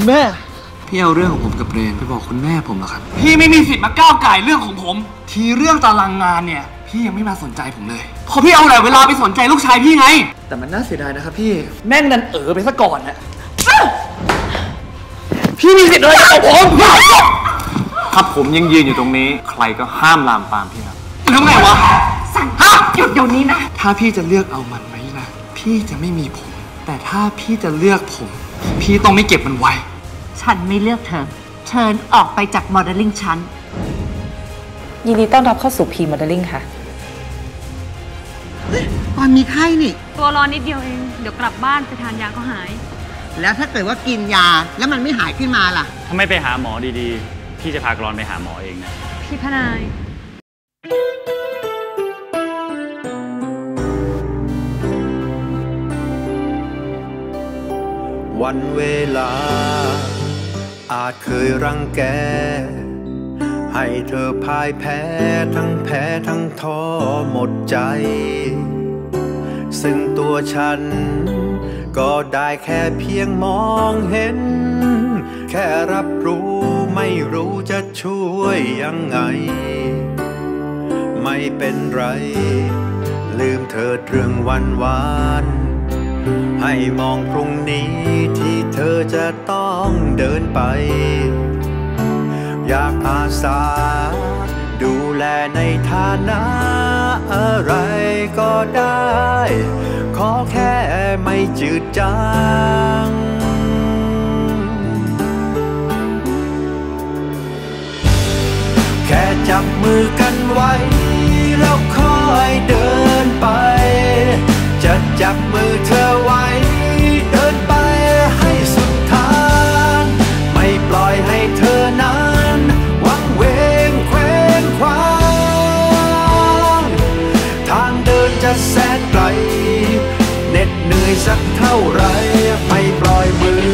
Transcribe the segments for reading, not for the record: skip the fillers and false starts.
คุณแม่พี่เอาเรื่องของผมกับเรนไปบอกคุณแม่ผมเหรอครับพี่ไม่มีสิทธิ์มาก้าวไก่เรื่องของผมทีเรื่องตารางงานเนี่ยพี่ยังไม่มาสนใจผมเลยพอพี่เอาแต่เวลาไปสนใจลูกชายพี่ไงแต่มันน่าเสียดายนะครับพี่แม่งดันไปซะก่อนนะพี่มีสิทธิ์อะไรกับผมถ้าผมยังยืนอยู่ตรงนี้ใครก็ห้ามลามปามพี่นะแล้วไงวะสั่งหยุดเดี๋ยวนี้นะถ้าพี่จะเลือกเอามันไหมนะพี่จะไม่มีผมแต่ถ้าพี่จะเลือกผมพี่ต้องไม่เก็บมันไว้ฉันไม่เลือกเธอเชิญออกไปจากโมเดลลิ่งฉันยินดีต้อนรับเข้าสู่พีโมเดลลิ่งค่ะตอนมีไข้นี่ตัวร้อนนิดเดียวเองเดี๋ยวกลับบ้านไปทานยาก็หายแล้วถ้าเกิดว่ากินยาแล้วมันไม่หายขึ้นมาล่ะถ้าไม่ไปหาหมอดีๆพี่จะพากรอนไปหาหมอเองนะพี่พนายวันเวลาอาจเคยรังแกให้เธอพ่ายแพ้ทั้งแพ้ทั้งท้อหมดใจซึ่งตัวฉันก็ได้แค่เพียงมองเห็นแค่รับรู้ไม่รู้จะช่วยยังไงไม่เป็นไรลืมเถิดเรื่องวันวานให้มองพรุ่งนี้ที่เธอจะต้องเดินไปอยากอาสาดูแลในฐานะอะไรก็ได้ขอแค่ไม่จืดจางแค่จับมือกันไว้แล้วค่อยเดินไปจะจับมือเธอไว้เดินไปให้สุดทางไม่ปล่อยให้เธอนั้นวังเวงเคว้งคว้างทางเดินจะแสนไกลเหน็ดเหนื่อยสักเท่าไรไม่ปล่อยมือ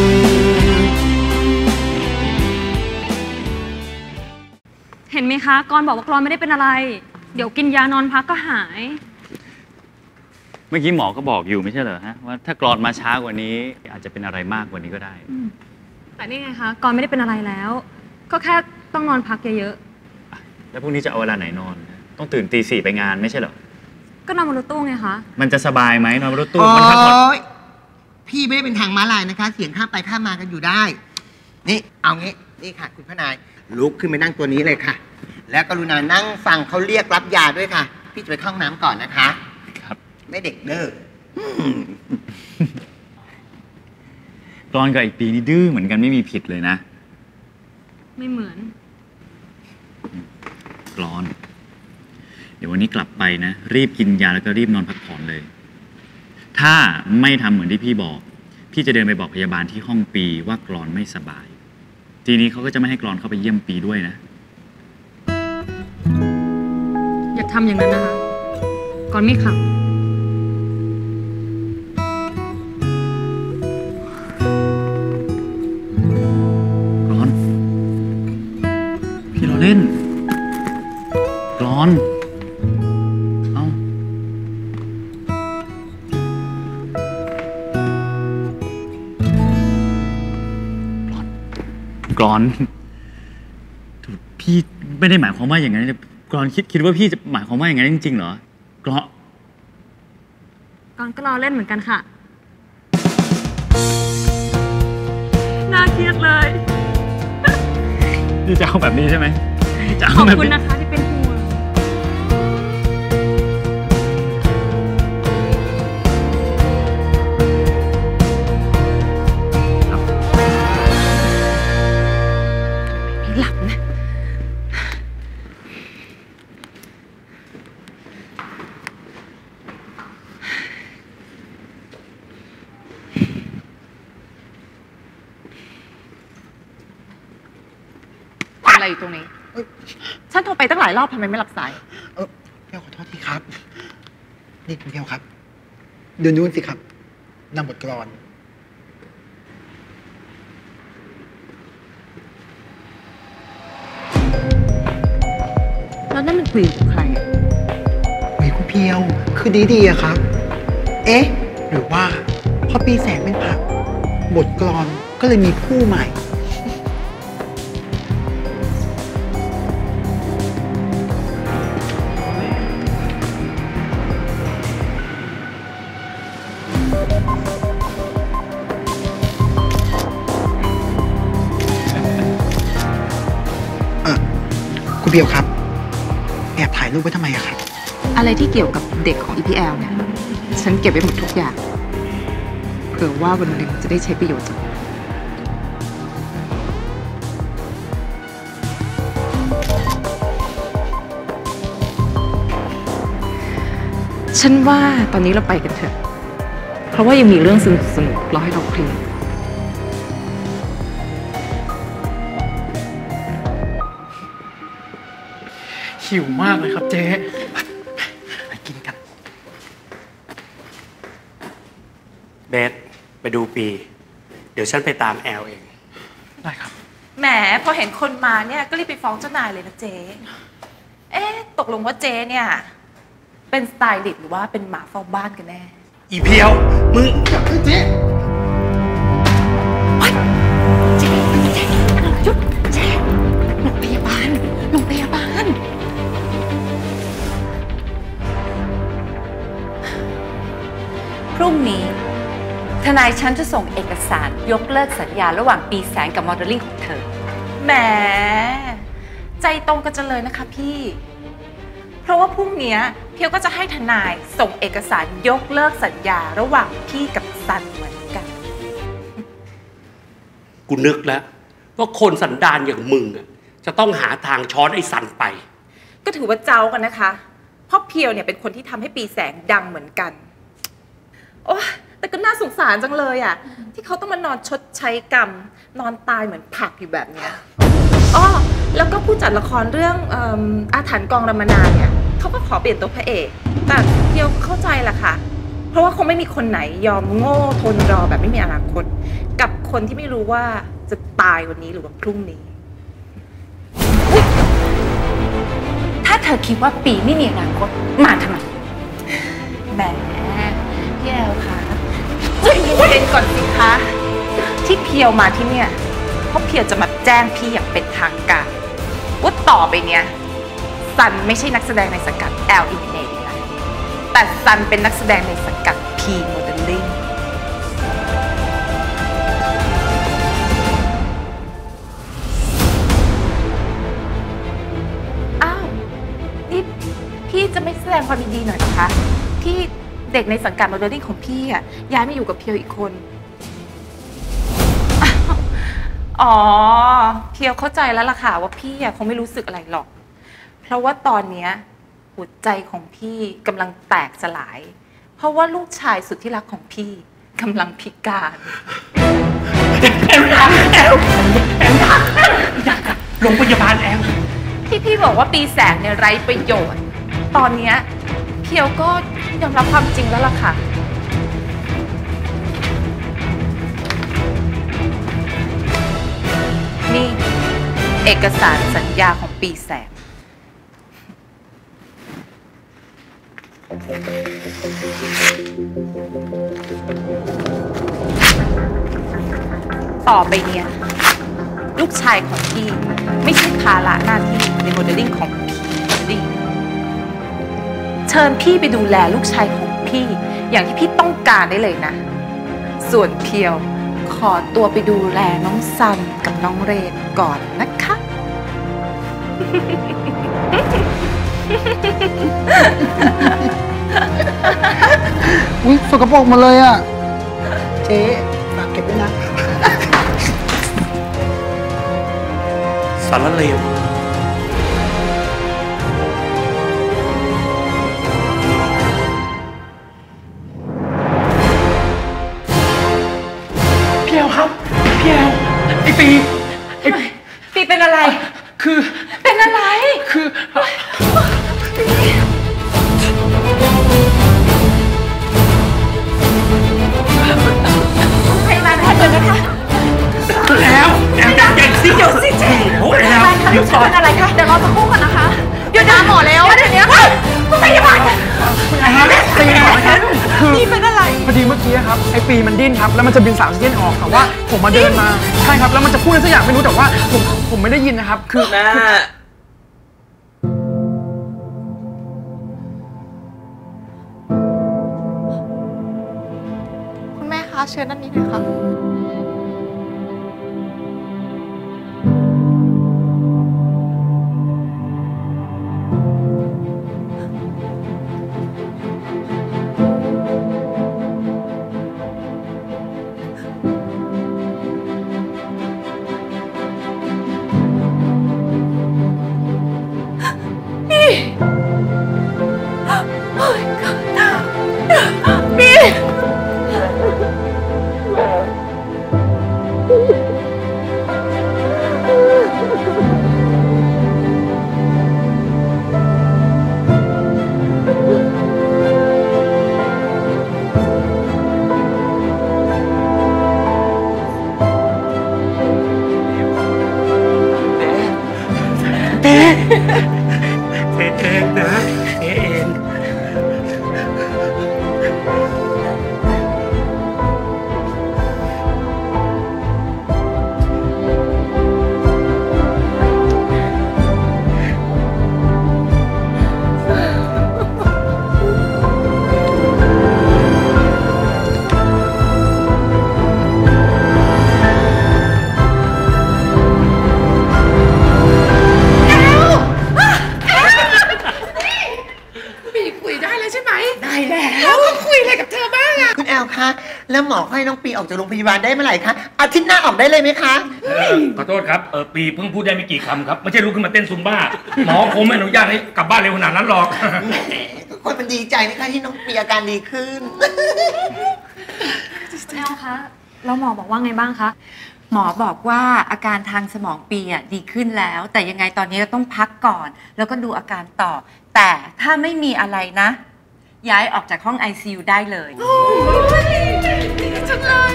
เห็นไหมคะกรบอกว่ากรไม่ได้เป็นอะไรเดี๋ยวกินยานอนพักก็หายเมื่อกี้หมอก็บอกอยู่ไม่ใช่เหรอฮะว่าถ้ากรอนมาช้ากว่านี้อาจจะเป็นอะไรมากกว่านี้ก็ได้แต่นี่ไงคะกรไม่ได้เป็นอะไรแล้วก็แค่ต้องนอนพักเยอะๆแล้วพรุ่งนี้จะเอาเวลาไหนนอนต้องตื่นตี 4ไปงานไม่ใช่เหรอก็นอนบนรถตู้ไงคะมันจะสบายไหมนอนบนรถตู้มันพักผ่อนพี่ไม่ได้เป็นทางม้าลายนะคะเสียงข้ามไปข้ามมากันอยู่ได้นี่เอางี้นี่ค่ะคุณพนายลุกขึ้นไปนั่งตัวนี้เลยค่ะแล้วกรุณานั่งฟังเขาเรียกรับยาด้วยค่ะพี่จะไปเข้าห้องน้ำก่อนนะคะครับไม่เด็กเด้อกรอนกับอีกปีนี่ดื้อเหมือนกันไม่มีผิดเลยนะไม่เหมือนกรอนเดี๋ยววันนี้กลับไปนะรีบกินยาแล้วก็รีบนอนพักผ่อนเลยถ้าไม่ทำเหมือนที่พี่บอกพี่จะเดินไปบอกพยาบาลที่ห้องปีว่ากรอนไม่สบายทีนี้เขาก็จะไม่ให้กรอนเข้าไปเยี่ยมปีด้วยนะอย่าทำอย่างนั้นนะคะกรไม่ขับกรอนพี่เราเล่นกรอนเอากรอนพี่ไม่ได้หมายความว่าอย่างนั้นกรอนคิดว่าพี่จะหมายความว่าอย่างนั้นจริงๆเหรอกรอนก็รอเล่นเหมือนกันค่ะน่าเครียดเลยนี่จะเอาแบบนี้ใช่ไหมขอบคุณนะคะที่เป็นห่วงไม่หลับนะอะไรอยู่ตรงนี้ฉันโทรไปตั้งหลายรอบทำไมไม่รับสายเพียวขอโทษทีครับนี่คุณเพียวครับดูนู้นสิครับนำบทกลอนแล้วนั่นมันคุยกับใครคุยคุณเพียวคือดีๆอะครับเอ๊ะหรือว่าพอปีแสงเป็นผักบทกลอนก็เลยมีผู้ใหม่คุณเบียวครับแอบถ่ายรูปไว้ทำไมอะครับอะไรที่เกี่ยวกับเด็กของ EPL เนี่ยฉันเก็บไว้หมดทุกอย่างเผื่อว่าวันหนึ่งจะได้ใช้ประโยชน์จากฉันว่าตอนนี้เราไปกันเถอะเพราะว่ายังมีเรื่องสนุกๆรอให้เราเคลียร์หิวมากเลยครับเจ๊ไปกินกันเบสไปดูปีเดี๋ยวฉันไปตามแอลเองได้ครับแหมพอเห็นคนมาเนี่ยก็รีบไปฟ้องเจ้านายเลยนะเจ๊ตกลงว่าเจ๊เนี่ยเป็นสไตลิสต์หรือว่าเป็นหมาเฝ้าบ้านกันแน่อีเพียวมึงจับเจ๊หยุดเจ๊โรงพยาบาลพรุ่งนี้ทนายฉันจะส่งเอกสารยกเลิกสัญญาระหว่างปีแสงกับโมเดลลิ่งของเธอแหมใจตรงกันจังเลยนะคะพี่เพราะว่าพรุ่งนี้เพียวก็จะให้ทนายส่งเอกสารยกเลิกสัญญาระหว่างพี่กับซันเหมือนกันกูนึกแล้วว่าคนสันดานอย่างมึงจะต้องหาทางช้อนไอ้ซันไปก็ถือว่าเจ้ากันนะคะเพราะเพียวเนี่ยเป็นคนที่ทำให้ปีแสงดังเหมือนกันโอ้แต่ก็น่าสงสารจังเลยอ่ะที่เขาต้องมานอนชดใช้กรรมนอนตายเหมือนผักอยู่แบบเนี้ยอ้อแล้วก็ผู้จัดละครเรื่องอาถรรพ์กองรามนาเนี่ยเขาก็ขอเปลี่ยนตัวพระเอกแต่เพียวเข้าใจแหละค่ะเพราะว่าคงไม่มีคนไหนยอมโง่ทนรอแบบไม่มีอนาคตกับคนที่ไม่รู้ว่าจะตายวันนี้หรือว่าพรุ่งนี้ถ้าเธอคิดว่าปีไม่มีอนาคตมาทำไมแหมพี่แอลคะใจเย็นๆก่อนสิคะที่เพียวมาที่เนี่ยเพราะเพียวจะมาแจ้งพี่อย่างเป็นทางการว่าต่อไปเนี่ยซันไม่ใช่นักแสดงในสังกัด L Eliminate นะแต่ซันเป็นนักแสดงในสังกัด P Modeling อ้าวนี่พี่จะไม่แสดงความยินดีหน่อยนะคะที่เด็กในสังกัดโมเดลลิ่งของพี่ย้ายมาอยู่กับเพียวอีกคนอ๋อเพียวเข้าใจแล้วล่ะค่ะว่าพี่คงไม่รู้สึกอะไรหรอกเพราะว่าตอนนี้หัวใจของพี่กำลังแตกสลายเพราะว่าลูกชายสุดที่รักของพี่กำลังพิการโรงพยาบาลแอลที่พี่บอกว่าปีแสงเนี่ยไร้ประโยชน์ตอนนี้เพียวก็ยอมรับความจริงแล้วล่ะค่ะนี่เอกสารสัญญาของปีแสงต่อไปเนี่ยลูกชายของพี่ไม่ใช่ภาระหน้าที่ในโมเดลลิ่งของพี่เชิญพี่ไปดูแลลูกชายของพี่อย่างที่พี่ต้องการได้เลยนะส่วนเพียวขอตัวไปดูแลน้องซันกับน้องเรนก่อนนะคะอุ๊ยสกปรกมาเลยอ่ะเจ๊ฝากเก็บด้วยนะสารเลวพี่แอลครับพี่แอลไอ้ปีเป็นอะไรคือเป็นอะไรคือพยาบาลแพทย์เลยนะคะแล้วแอลเก่งสิเดี๋ยวสิเจ๊พยาบาลคะลูกชายเป็นอะไรคะเดี๋ยวรอสักครู่ก่อนนะคะเดี๋ยวหมอแล้วเดี๋ยวนี้ค่ะพยาบาลคุณอาตีหมอฉันนี่เป็นอะไรพอดีเมื่อกี้ครับไอปีมันดิ้นครับแล้วมันจะบิน3 เส้นออกแต่ว่าผมมาเดินมาใช่ครับแล้วมันจะพูดอะไรสักอย่างไม่รู้แต่ว่าผมไม่ได้ยินนะครับคือแม่คุณแม่คะเชิญด้านนี้หน่อยค่ะแล้วหมอให้น้องปีออกจากโรงพยาบาลได้เมื่อไหร่คะอาทิตย์หน้าออกได้เลยไหมคะขอโทษครับปีเพิ่งพูดได้ไม่กี่คำครับไม่ใช่ลุกขึ้นมาเต้นซุมบ้าหมอคงไม่อนุญาตให้กลับบ้านเร็วขนาดนั้นหรอกทุกคนมันดีใจนะคะที่น้องปีอาการดีขึ้นแอลคะแล้วหมอบอกว่าไงบ้างคะหมอบอกว่าอาการทางสมองปีดีขึ้นแล้วแต่ยังไงตอนนี้ก็ต้องพักก่อนแล้วก็ดูอาการต่อแต่ถ้าไม่มีอะไรนะย้ายออกจากห้อง ICU ได้เลยจังเลย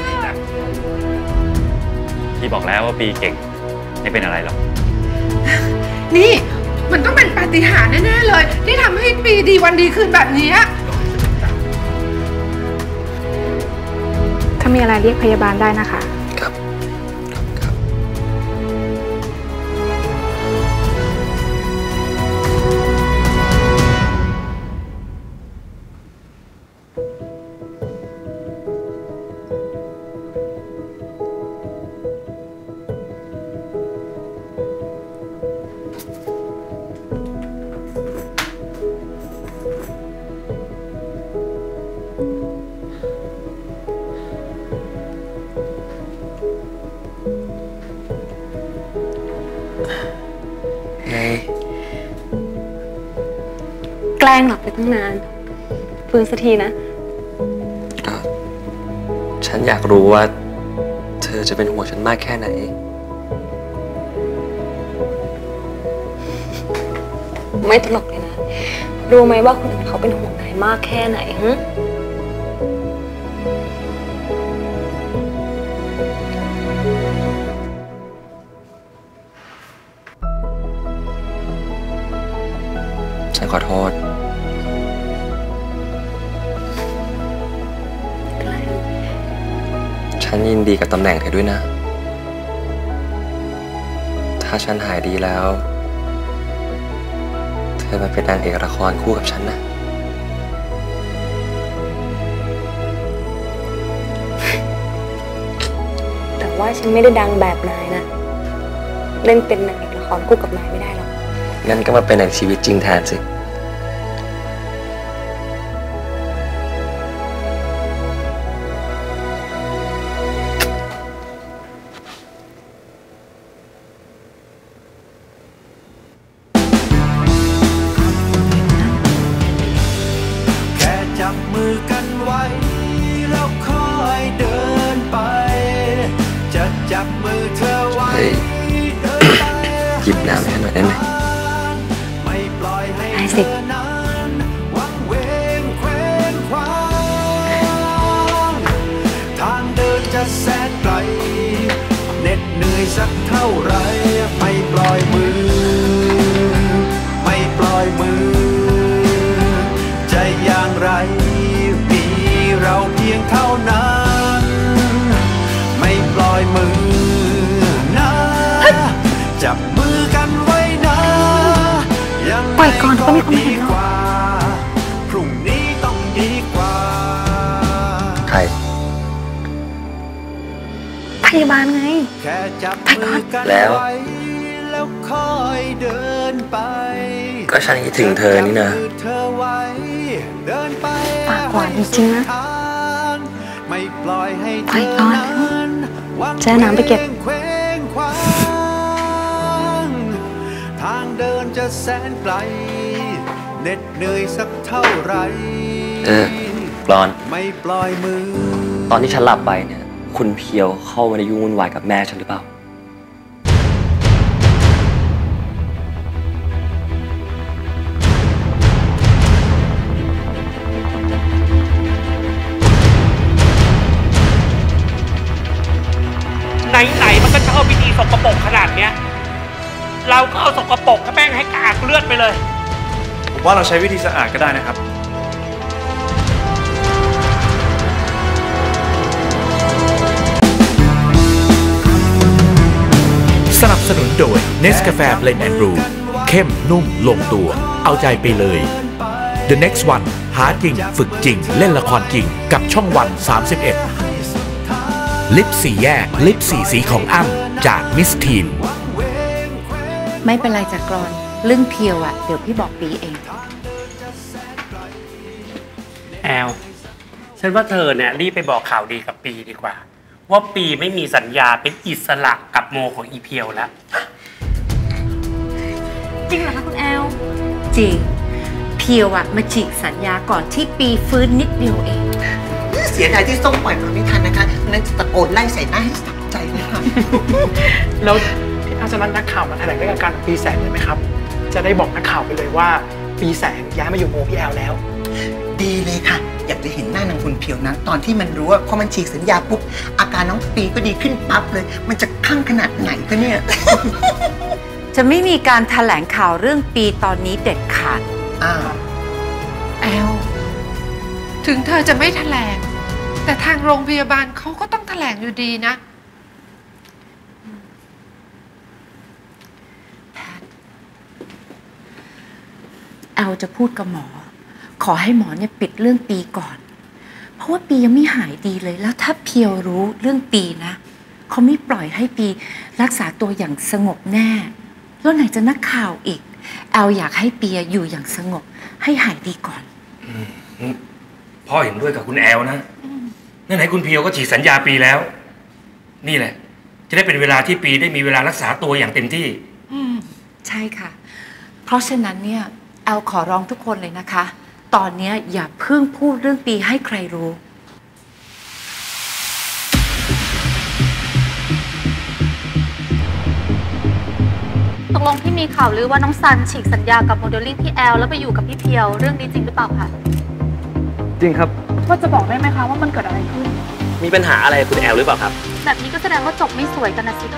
พี่บอกแล้วว่าปีเก่งไม่เป็นอะไรหรอกนี่มันต้องเป็นปาฏิหาริย์แน่ๆเลยที่ทำให้ปีดีวันดีคืนแบบนี้ถ้ามีอะไรเรียกพยาบาลได้นะคะครับแกล้งหลับไปตั้งนานฟื้นสักทีนะก็ฉันอยากรู้ว่าเธอจะเป็นห่วงฉันมากแค่ไหนไม่ตลกเลยนะรู้ไหมว่าคนอื่นเขาเป็นห่วงนายมากแค่ไหนฮะฉันขอโทษฉันยินดีกับตำแหน่งเธอด้วยนะถ้าฉันหายดีแล้วเธอมาเป็นนางเอกละครคู่กับฉันนะแต่ว่าฉันไม่ได้ดังแบบนายนะเล่นเป็นนางเอกละครคู่กับนายไม่ได้หรอกงั้นก็มาเป็นในชีวิตจริงแทนสิจับมือกันไว้แล้วค่อยเดินไปจะจับมือเธอไว้หยิบน้ำให้หน่อยได้ไหมไม่ปล่อยให้ต้องมีคนเห็นเนาะพรุ่งนี้ต้องดีกว่าใครพยาบาลไงแค่จับมือกันแล้วไว้แล้วค่อยเดินไปก็ฉันคิดถึงเธอนี่นะเธอไว้เดินไปปากหวานจริงๆนะไม่ปล่อยให้เธไปอก่อนนั้นแช่น้ำไปเก็บเคว้งคว้างทางเดินจะแสนไกลเหน็ดเหนื่อยสักเท่าไหร่กรอนไม่ปล่อยมือตอนที่ฉันหลับไปเนี่ย คุณเพียวเข้ามาในยุ่งวุ่นวายกับแม่ฉันหรือเปล่าไหนๆมันก็ชอบวิธีสกปรกขนาดเนี้ย เราก็เอาสกปรกกับแป้งให้กากเลือดไปเลยผมว่าเราใช้วิธีสะอาดก็ได้นะครับสนับสนุนโดย Nescafe Blend and Brew เข้มนุ่มลงตัวเอาใจไปเลย The Next One หาจริงฝึกจริงเล่นละครจริงกับช่องวัน 31 ลิปสีแยกลิปสีสีของอ้ำจากมิสทีนไม่เป็นไรจากกรอนเรื่องเพียวเดี๋ยวพี่บอกปีเองแอล ฉันว่าเธอเนี่ยรีบไปบอกข่าวดีกับปีดีกว่า ว่าปีไม่มีสัญญาเป็นอิสระกับโมของอีเพียวแล้วจริงเหรอคะคุณแอลจริง เพียวมาฉีกสัญญาก่อนที่ปีฟื้นนิดเดียวเองเสียดายที่ส้มปล่อยมาไม่ทันนะคะนั่นจะตะโกนไล่ใส่หน้าให้สับใจเลยค่ะแล้วพี่อาจจะนัดนักข่าวมาแถลงเรื่องอาการของปีแสงเลยไหมครับ จะได้บอกนักข่าวไปเลยว่าปีแสงย้ายมาอยู่โมพี่แอลแล้วดีเลยค่ะ อยากจะเห็นหน้านางคุณเพียวนะตอนที่มันรู้ว่าพอมันฉีกสัญญาปุ๊บอาการน้องปีก็ดีขึ้นปั๊บเลย มันจะคลั่งขนาดไหนก็เนี่ยจะไม่มีการแถลงข่าวเรื่องปีตอนนี้เด็ดขาดแอล ถึงเธอจะไม่แถลง แต่ทางโรงพยาบาลเขาก็ต้องแถลงอยู่ดีนะแอลจะพูดกับหมอ ขอให้หมอเนี่ยปิดเรื่องปีก่อน เพราะว่าปียังไม่หายดีเลยแล้วถ้าเพียวรู้เรื่องปีนะเขาไม่ปล่อยให้ปีรักษาตัวอย่างสงบแน่แล้วไหนจะนักข่าวอีกแอลอยากให้ปีอยู่อย่างสงบให้หายดีก่อนพ่อเห็นด้วยกับคุณแอลนะไหนๆคุณเพียวก็ฉีกสัญญาปีแล้ว นี่แหละ จะได้เป็นเวลาที่ปีได้มีเวลารักษาตัวอย่างเต็มที่ใช่ค่ะ เพราะฉะนั้นเนี่ยแอลขอร้องทุกคนเลยนะคะ ตอนนี้อย่าเพิ่งพูดเรื่องปีให้ใครรู้ตกลงที่มีข่าวลือว่าน้องซันฉีกสัญญากับโมเดลลิ่งพี่แอลแล้วไปอยู่กับพี่เพียวเรื่องนี้จริงหรือเปล่าคะจริงครับว่าจะบอกได้ไหมคะว่ามันเกิดอะไรขึ้นมีปัญหาอะไรคุณแอลหรือเปล่าครับแบบนี้ก็แสดงว่าจบไม่สวยกันนะสิคะ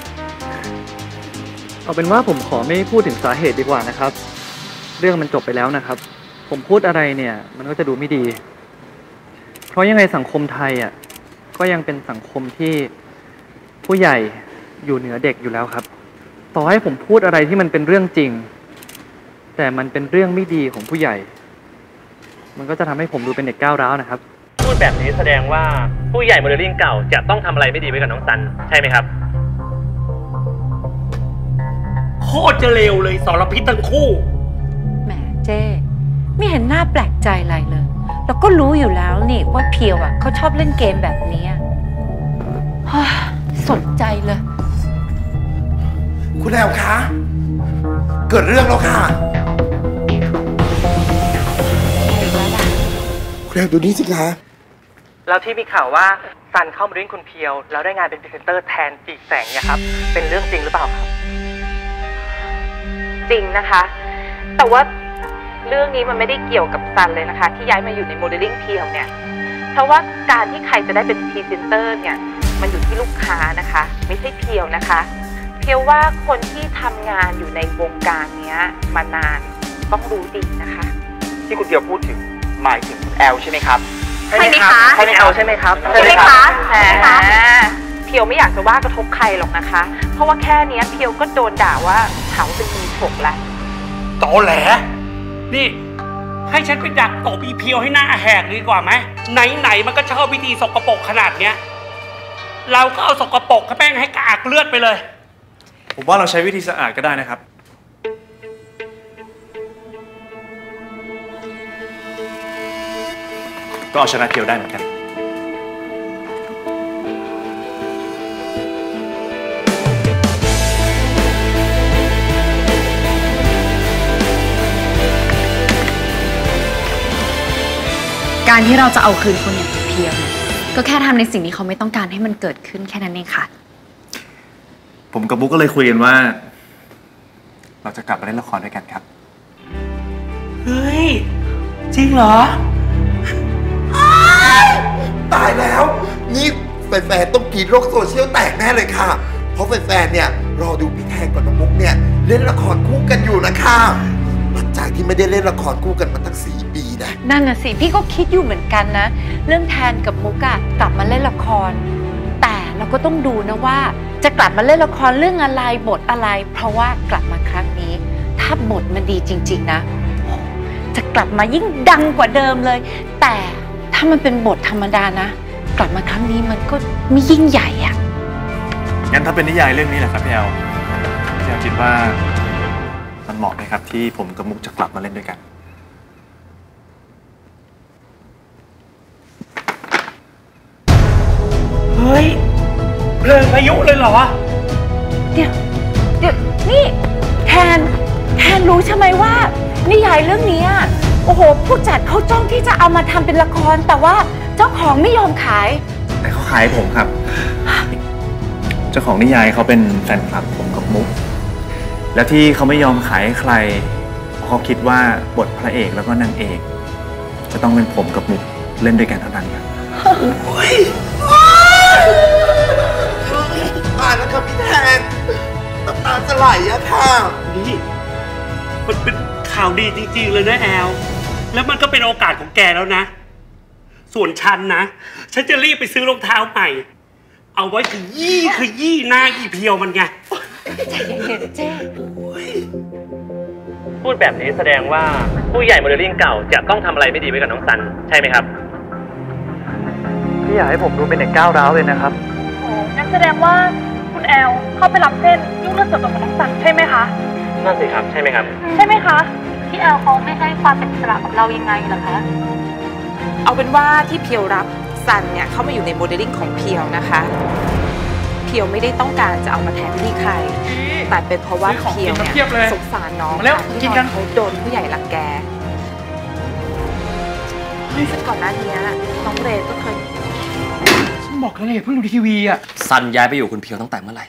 เอาเป็นว่าผมขอไม่พูดถึงสาเหตุดีกว่านะครับ เรื่องมันจบไปแล้วนะครับ ผมพูดอะไรเนี่ยมันก็จะดูไม่ดี เพราะยังไงสังคมไทยก็ยังเป็นสังคมที่ผู้ใหญ่อยู่เหนือเด็กอยู่แล้วครับ ต่อให้ผมพูดอะไรที่มันเป็นเรื่องจริง แต่มันเป็นเรื่องไม่ดีของผู้ใหญ่ มันก็จะทำให้ผมดูเป็นเด็กก้าวร้าวนะครับพูดแบบนี้แสดงว่าผู้ใหญ่โมเดลลิ่งเก่าจะต้องทำอะไรไม่ดีไว้กับน้องซันใช่ไหมครับโคตรจะเลวเลยสารพิษทั้งคู่แหมเจ้ไม่เห็นหน้าแปลกใจอะไรเลยเราก็รู้อยู่แล้วนี่ว่าเพียวเขาชอบเล่นเกมแบบนี้สนใจเลยคุณแอลคะเกิดเรื่องแล้วค่ะคุณแอลดูนี่สิคะแล้วที่มีข่าวว่าซันเข้ามาเล่นคุณเพียวแล้วได้งานเป็นพรีเซนเตอร์แทนปีแสงเนี่ยครับเป็นเรื่องจริงหรือเปล่าครับจริงนะคะ แต่ว่าเรื่องนี้มันไม่ได้เกี่ยวกับซันเลยนะคะที่ย้ายมาอยู่ในโมเดลลิ่งเพียวเนี่ยเพราะว่าการที่ใครจะได้เป็นพรีเซนเตอร์เนี่ยมันอยู่ที่ลูกค้านะคะไม่ใช่เพียวนะคะเพียวว่าคนที่ทำงานอยู่ในวงการนี้มานานต้องรู้ดีนะคะที่คุณเพียวพูดถึงหมายถึงคุณแอลใช่ไหมครับใช่ไหมคะใช่ไหมแอลใช่ไหมครับใช่ไหมคะเพียวไม่อยากจะว่ากระทบใครหรอกนะคะเพราะว่าแค่นี้เพียวก็โดนด่าว่าเขาเป็นมือฉกแล้วตอแหลนี่ให้ฉันไปดักตบอีเพียวให้หน้าแหกดีกว่าไหมไหนมันก็ชอบพิธีสกปรกขนาดเนี้ยเราก็เอาสกปรกแป้งให้กากเลือดไปเลยผมว่าเราใช้วิธีสะอาดก็ได้นะครับก็เอาชนะเพียวได้เหมือนกันการที่เราจะเอาคืนคนอย่างเพียวเนี่ยก็แค่ทำในสิ่งที่เขาไม่ต้องการให้มันเกิดขึ้นแค่นั้นเองค่ะผมกับบุ๊กก็เลยคุยกันว่าเราจะกลับมาเล่นละครด้วยกันครับเฮ้ยจริงเหรอตายแล้วนี่แฟนๆต้องกรีดโลกโซเชียลแตกแน่เลยค่ะเพราะแฟนๆเนี่ยรอดูพี่แทนกับน้องมุกเนี่ยเล่นละครคู่กันอยู่นะคะหลังจากที่ไม่ได้เล่นละครคู่กันมาตั้ง4 ปีนะนั่นน่ะสิพี่ก็คิดอยู่เหมือนกันนะเรื่องแทนกับมุกอะกลับมาเล่นละครแต่เราก็ต้องดูนะว่าจะกลับมาเล่นละครเรื่องอะไรบทอะไรเพราะว่ากลับมาครั้งนี้ถ้าบทมันดีจริงๆนะจะกลับมายิ่งดังกว่าเดิมเลยแต่ถ้ามันเป็นบทธรรมดานะกลับมาครั้งนี้มันก็ไม่ยิ่งใหญ่อะงั้นถ้าเป็นนิยายเรื่องนี้แหละครับพี่แอลคิดว่ามันเหมาะไหมครับที่ผมกับมุกจะกลับมาเล่นด้วยกันเฮ้ยเพลิงพายุเลยเหรอเดี๋ยวนี่แทนรู้ใช่ไหมว่านิยายเรื่องนี้โอ้โหผู้จัดเขาจ้องที่จะเอามาทำเป็นละครแต่ว่าเจ้าของไม่ยอมขายแต่เขาขายผมครับเจ้าของนิยายเขาเป็นแฟนคลับผมกับมุกแล้วที่เขาไม่ยอมขายให้ใครเพราะเขาคิดว่าบทพระเอกแล้วก็นางเอกจะต้องเป็นผมกับมุกเล่นด้วยกันเท่านั้นครับอ่านแล้วครับพี่แทนน้ำตาจะไหลอะค่ะนี่มันเป็นข่าวดีจริงๆเลยนะแอลแล้วมันก็เป็นโอกาสของแกแล้วนะส่วนฉันนะฉันจะรีบไปซื้อรองเท้าใหม่เอาไว้ขยี้หน้าอีเพียวมันไงใจเย็นๆเจ๊พูดแบบนี้แสดงว่าผู้ใหญ่โมเดลลิ่งเก่าจะต้องทำอะไรไม่ดีไว้กับน้องซันใช่ไหมครับพี่อยากให้ผมดูเป็นเด็กก้าวร้าวเลยนะครับโอ้งั้นแสดงว่าคุณแอลเข้าไปรับเส้นยุ่งเรื่องส่วนตัวของน้องซันใช่ไหมคะนั่นสิครับใช่ไหมครับใช่ไหมคะพี่แอลเขาไม่ให้ความเป็นอิสระกับเรายังไงล่ะคะเอาเป็นว่าที่เพียวรับซันเนี่ยเข้ามาอยู่ในโมเดลลิ่งของเพียวนะคะเพียวไม่ได้ต้องการจะเอามาแทนที่ใครแต่เป็นเพราะว่าเพียวเนี่ยสงสารน้องที่น้องเขาโดนผู้ใหญ่รังแกซึ่งก่อนหน้านี้น้องเรนก็เคยฉันบอกแล้วเนี่ยเพิ่งดูทีวีอะซันย้ายไปอยู่คุณเพียวตั้งแต่เมื่อไหร่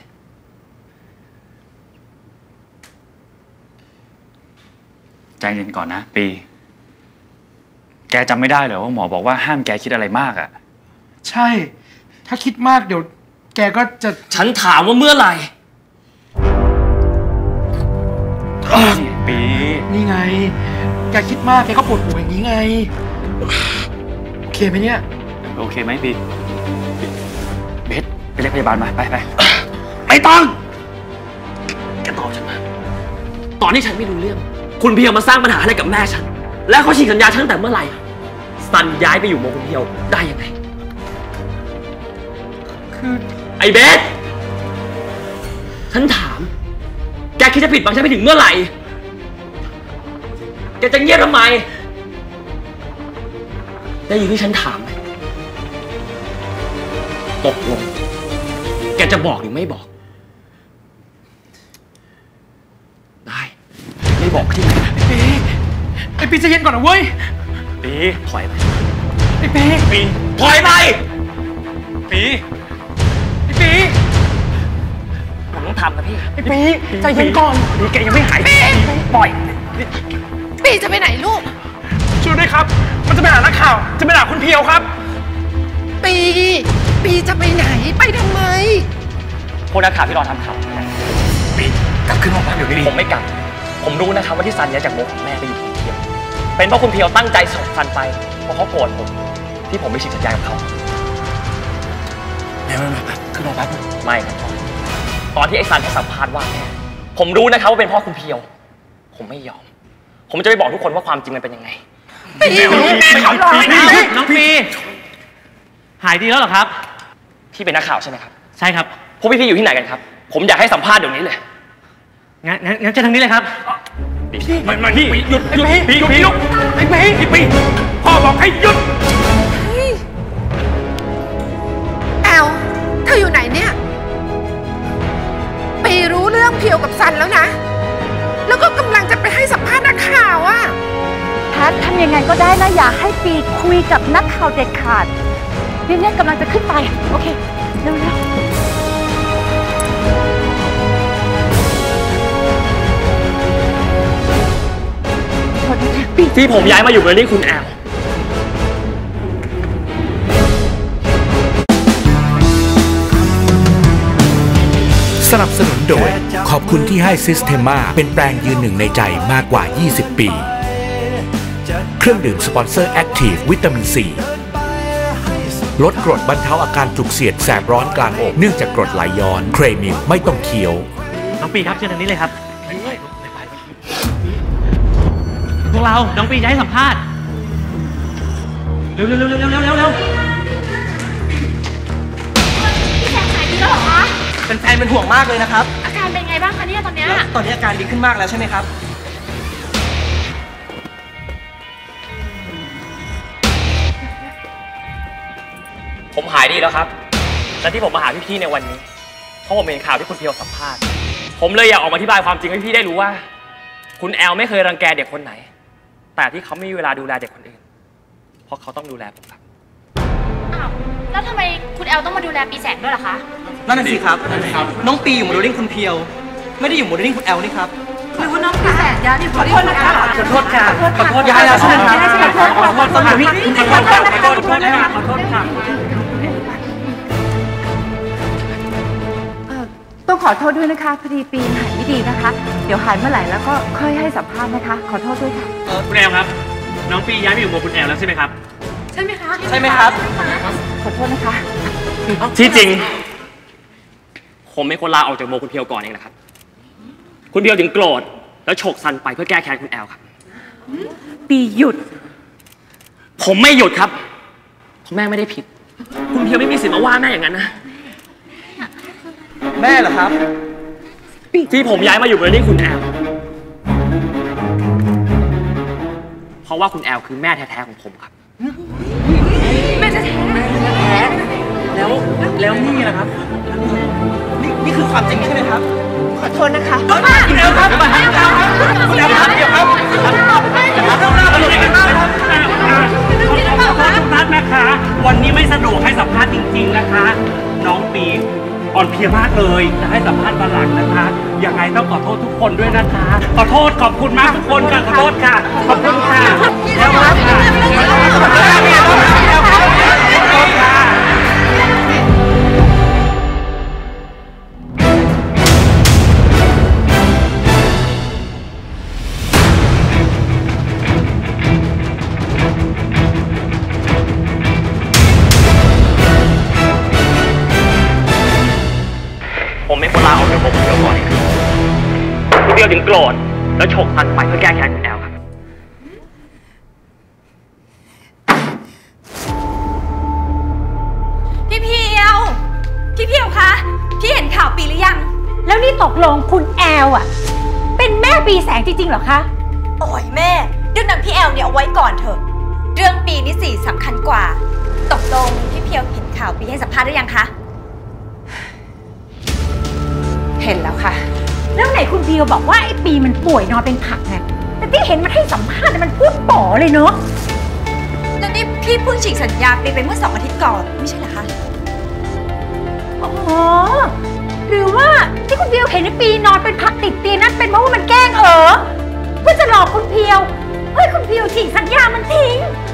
ใจเย็นก่อนนะปีแกจำไม่ได้เหรอว่าหมอบอกว่าห้ามแกคิดอะไรมากอะใช่ถ้าคิดมากเดี๋ยวแกก็จะฉันถามว่าเมื่อไหร่ปีนี่ไงแกคิดมากแกก็ปวดหัวอย่างนี้ไงโอเคไหมเนี่ยโอเคไหมปีเบสไปเรียกพยาบาลมาไปไม่ต้องแกตอบฉันมาตอนที่ฉันไม่รู้เรื่องคุณเพียวมาสร้างปัญหาอะไรกับแม่ฉันแล้วเขาฉีกสัญญาตั้งแต่เมื่อไหร่ซันย้ายไปอยู่โมคุณเพียวได้ยังไงคือไอ้เบสฉันถามแกคิดจะปิดบังฉันไปถึงเมื่อไหร่แกจะเงียบทำไมได้ยินที่ฉันถามไหมตกลงแกจะบอกหรือไม่บอกได้ไม่บอกที่ไหนไอ้ปีใจเย็นก่อนนะเว้ยปีถอยไปไอ้ปีถอยไปปีผมต้องทำนะพี่ไอ้ปีใจเย็นก่อนปีแกยังไม่หายปล่อยปีจะไปไหนลูกช่วยด้วยครับมันจะไปหานักข่าวจะไปหาคุณเพียวครับปีจะไปไหนไปทำไมพวกนักข่าวที่รอทำข่าวปีกลับขึ้นห้องพักเดี๋ยวนี้ผมไม่กลับผมรู้นะครับว่าที่ซันย้ายจากโมของแม่ไปอยู่คุณเพียวเป็นเพราะคุณเพียวตั้งใจส่งซันไปเพราะเขาโกรธผมที่ผมไม่ฉีกสัญญากับเขาไม่ขึ้นห้องพักไม่ครับตอนที่ไอ้ซันให้สัมภาษณ์ว่าแม่ผมรู้นะครับว่าเป็นพ่อคุณเพียวผมไม่ยอมผมจะไปบอกทุกคนว่าความจริงมันเป็นยังไงน้องปีหายดีแล้วเหรอครับพี่เป็นนักข่าวใช่ไหมครับใช่ครับพวกพี่อยู่ที่ไหนกันครับผมอยากให้สัมภาษณ์เดี๋ยวนี้เลยงั้นจะทางนี้เลยครับพี่หยุดปีพ่อบอกให้หยุดแอลเธออยู่ไหนเนี่ยปีรู้เรื่องเพียวกับซันแล้วนะแล้วก็กำลังจะไปให้สัมภาษณ์นักข่าวอะแพททำยังไงก็ได้นะอย่าให้ปีคุยกับนักข่าวเด็ดขาดปีเนี่ยกำลังจะขึ้นไปโอเคเร็วที่ผมย้ายมาอยู่บริษัทคุณแอลสนับสนุนโดยขอบคุณที่ให้ซิสเทมาเป็นแปลงยืนหนึ่งในใจมากกว่า 20 ปี เครื่องดื่มสปอนเซอร์แอคทีฟวิตามินซีลดกรดบรรเทาอาการจุกเสียดแสบร้อนกลางอกเนื่องจากกรดไหลย้อนเครมิลไม่ต้องเคี้ยวน้องปีครับเชิญทางนี้เลยครับพวกเราน้องปีจะให้สัมภาษณ์เร็วพี่แซมหายดีแล้วเหรอคะเป็นแฟนเป็นห่วงมากเลยนะครับอาการเป็นไงบ้างคะเนี่ยตอนเนี้ยตอนนี้อาการดีขึ้นมากแล้วใช่ไหมครับผมหายดีแล้วครับและที่ผมมาหาพี่ๆในวันนี้เพราะผมเห็นข่าวที่คุณเพียวสัมภาษณ์ผมเลยอยากออกมาอธิบายความจริงให้พี่ได้รู้ว่าคุณแอลไม่เคยรังแกเด็กคนไหนแต่ที่เขาไม่มีเวลาดูแลเด็กคนอื่นเพราะเขาต้องดูแลผมครับอ้าวแล้วทำไมคุณแอลต้องมาดูแลปีแสงด้วยล่ะคะนั่นน่ะสิครับน้องปีอยู่โมเดลลิ่งคุณเพียวไม่ได้อยู่โมเดลลิ่งคุณแอลนี่ครับหรือว่าน้องปีแสงย้ายอยู่โมเดลลิ่งคุณแอลขอโทษค่ะขอโทษย้ายแล้วใช่ไหมครับขอโทษต้นพี่ขอโทษค่ะต้องขอโทษด้วยนะคะพอดีปีหายไม่ดีนะคะเดี๋ยวหายเมื่อไหร่แล้วก็ค่อยให้สัมภาษณ์นะคะขอโทษด้วยค่ะคุณแอลครับน้องปีย้ายมาอยู่โมคุณแอลแล้วใช่ไหมครับใช่ไหมคะใช่ไหมครับขอโทษนะคะที่จริงผมไม่ควรลาออกจากโมคุณเพียวก่อนเองนะครับคุณเพียวถึงโกรธแล้วฉกซันไปเพื่อแก้แค้นคุณแอลครับปีหยุดผมไม่หยุดครับแม่ไม่ได้ผิดคุณเพียวไม่มีสิทธิ์มาว่าแม่อย่างนั้นนะแม่เหรอครับที่ผมย้ายมาอยู่บริษัทคุณแอลเพราะว่าคุณแอลคือแม่แท้ๆของผมครับแม่แท้แล้วนี่แหละครับนี่คือความจริงใช่ไหมครับขอโทษนะคะเดี๋ยวครับเดี๋ยวครับทุกท่านนะคะวันนี้ไม่สะดวกให้สัมภาษณ์จริงๆนะคะน้องปีอ่อนเพลียมากเลยจะให้สัมภาษณ์วันหลังนะคะยังไงต้องขอโทษทุกคนด้วยนะคะขอโทษขอบคุณมากทุกคนค่ะขอโทษค่ะขอบคุณค่ะแล้วค่ะผมไม่ควรลาออกจากโมคุณเพียวก่อนคุณเพียวถึงโกรธแล้วฉกซันไปเพื่อแก้แค้นคุณแอลครับพี่เพียวคะพี่เห็นข่าวปีหรือยังแล้วนี่ตกลงคุณแอลอ่ะเป็นแม่ปีแสงจริงๆเหรอคะโอ้ยแม่เรื่องนั้นพี่แอลเนี่ยเอาไว้ก่อนเถอะเรื่องปีนี่สิสำคัญกว่าตกลงพี่เพียวเห็นข่าวปีให้สัมภาษณ์หรือยังคะเห็นแล้วค่ะแล้วไหนคุณเพียวบอกว่าไอ้ปีมันป่วยนอนเป็นผักไงแต่ที่เห็นมันให้สัมภาษณ์มันพูดป๋อเลยเนาะแล้วนี่พี่เพิ่งฉีกสัญญาไปเมื่อ2 อาทิตย์ก่อนไม่ใช่เหรอคะอ๋อหรือว่าที่คุณเพียวเห็นไอ้ปีนอนเป็นผักติดเตียงนั้นเป็นเพราะว่ามันแกล้งเพื่อจะหลอกคุณเพียวเฮ้ยคุณเพียวฉีกสัญญามันทิ้ง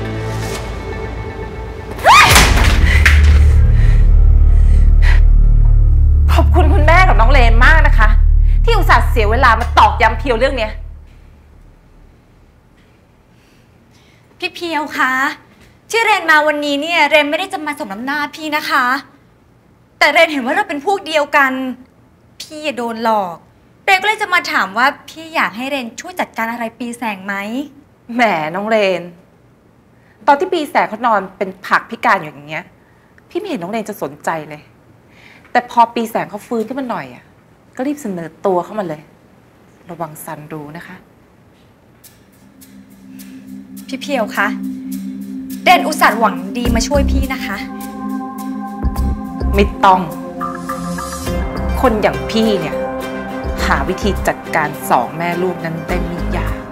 ขอบคุณคุณแม่กับน้องเลนมากนะคะที่อุตส่าห์เสียเวลามาตอกย้ำเพียวเรื่องเนี้ยพี่เพียวคะที่เรนมาวันนี้เนี่ยเรนไม่ได้จะมาสมน้ำหน้าพี่นะคะแต่เรนเห็นว่าเราเป็นพวกเดียวกันพี่อย่าโดนหลอกเรนก็เลยจะมาถามว่าพี่อยากให้เรนช่วยจัดการอะไรปีแสงไหมแหมน้องเรนตอนที่ปีแสงเขานอนเป็นผักพิการอยู่อย่างเงี้ยพี่ไม่เห็นน้องเรนจะสนใจเลยแต่พอปีแสงเขาฟื้นขึ้นมาหน่อยอ่ะก็รีบเสนอตัวเข้ามาเลยระวังซันรู้นะคะพี่เพียวคะเรนอุตส่าห์หวังดีมาช่วยพี่นะคะไม่ต้องคนอย่างพี่เนี่ยหาวิธีจัดการสองแม่ลูกนั้นได้ไม่ยาก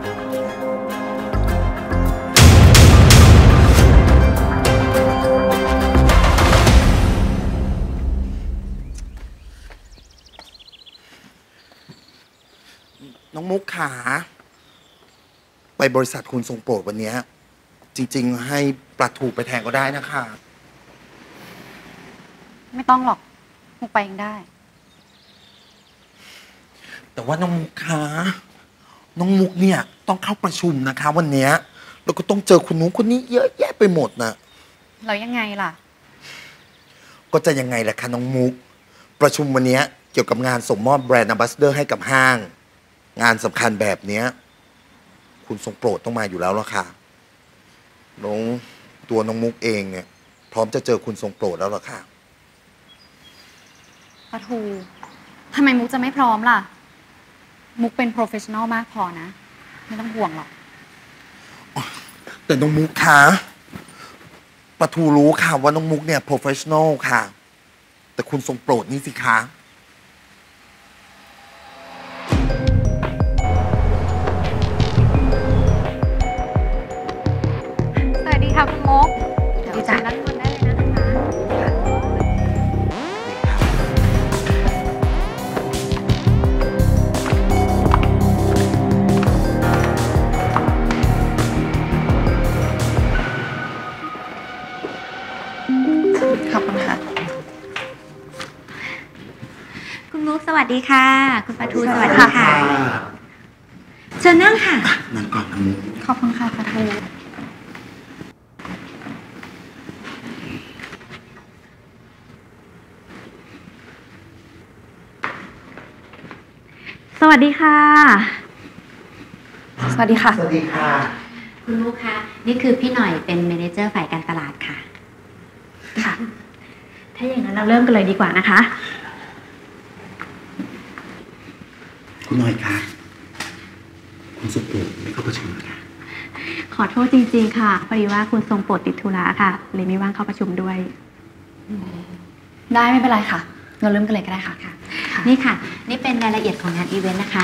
น้องมุกขาไปบริษัทคุณทรงโปรดวันนี้จริงๆให้ปลาถูกไปแทนก็ได้นะคะไม่ต้องหรอกมุกไปเองได้แต่ว่าน้องมุกขาน้องมุกเนี่ยต้องเข้าประชุมนะคะวันนี้แล้วก็ต้องเจอคนนู้นคนนี้เยอะแยะไปหมดนะเรายังไงล่ะก็จะยังไงล่ะคะน้องมุกประชุมวันนี้เกี่ยวกับงานส่งมอบแบรนด์ Ambassador ให้กับห้างงานสำคัญแบบนี้คุณทรงโปรดต้องมาอยู่แล้วล่ะค่ะตัวน้องมุกเองเนี่ยพร้อมจะเจอคุณทรงโปรดแล้วล่ะค่ะปะทูทำไมมุกจะไม่พร้อมล่ะมุกเป็นโปรเฟชชั่นอลมากพอนะไม่ต้องห่วงหรอกแต่น้องมุกคะปะทูรู้ค่ะว่าน้องมุกเนี่ยโปรเฟชชั่นอลค่ะแต่คุณทรงโปรดนี่สิคะสวัสดีค่ะคุณมุกเดี๋ยวจ่ายรับเงินได้เลยนะคะขอบคุณค่ะคุณมุกสวัสดีค่ะคุณปาทูสวัสดีค่ะเชิญนั่งค่ะนั่งก่อนน้องมุกขอบคุณค่ะปะทูสวัสดีค่ะสวัสดีค่ะสวัสดีค่ะคุณมุกคะนี่คือพี่หน่อยเป็นเมเนเจอร์ฝ่ายการตลาดค่ะค่ะ ถ้าอย่างนั้นเราเริ่มกันเลยดีกว่านะคะคุณหน่อยคะคุณทรงโปรดไม่เข้าประชุมค่ะขอโทษจริงๆค่ะพอดีว่าคุณทรงโปรดติดธุระค่ะเลยไม่ว่างเข้าประชุมด้วยได้ไม่เป็นไรค่ะเราเริ่มกันเลยก็ได้ค่ะนี่ค่ะนี่เป็นรายละเอียดของงานอีเวนต์นะคะ